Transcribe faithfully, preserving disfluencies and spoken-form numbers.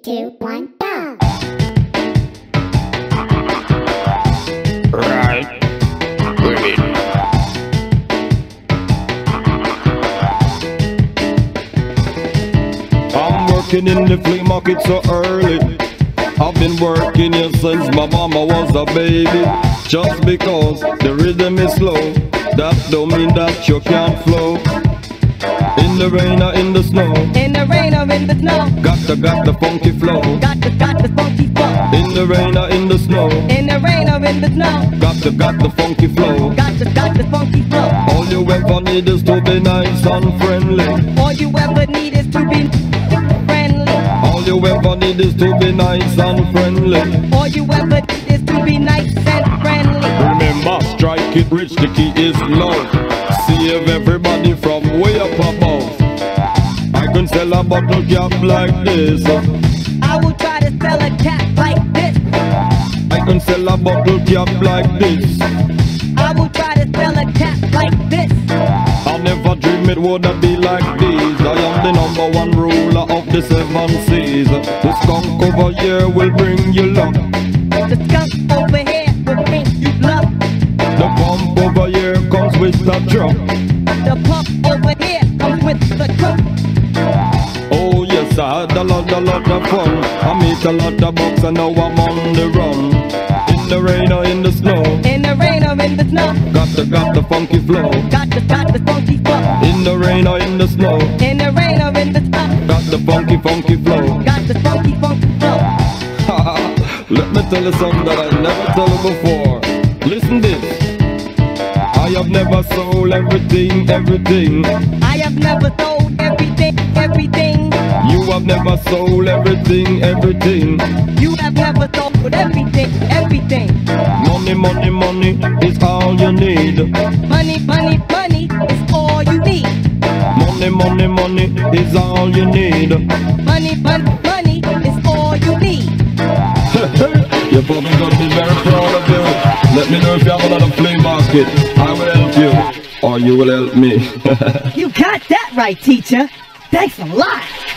two, one, go! Right. Ready. I'm working in the flea market so early. I've been working here since my mama was a baby. Just because the rhythm is slow, that don't mean that you can't flow. In the rain or in the snow, in the rain or in the snow, got the got the funky flow. got the got the funky flow. In the rain or in the snow, In the rain or in the snow, got the got the funky flow. got the got the funky flow. All you ever need is to be nice and friendly. All you ever need is to be friendly. All you ever need is to be nice and friendly. All you ever need is to be nice and friendly. Remember, strike it rich, the key is love. Save everybody from way up above. I can sell a bottle cap like this. I will try to sell a cap like this. I can sell a bottle cap like this. I will try to sell a cap like this. I never dream it would be like this. I am the number one ruler of the seven seas. The skunk over here will bring you luck. The skunk over here will bring you luck. The pump over here comes with a truck. The pump over here comes with the truck. Oh yes, I had a lot, a lot of fun. I made a lot of bucks and now I'm on the run. In the rain or in the snow, In the rain or in the snow, got the, got the funky flow. got the got the funky flow. In the rain or in the snow, In the rain or in the snow, got the funky, funky flow. got the funky funky flow. Let me tell you something that I never tell you before. Listen this. I have never sold everything, everything. I have never sold everything, everything. You have never sold everything, everything. You have never sold everything, everything. Money, money, money is all you need. Money, money, money is all you need. Money, money, money is all you need. Money, money, money is all you need. You're probably gonna be very proud of you. Let me know if you have another flea market. I will help you, or you will help me. You got that right, teacher. Thanks a lot.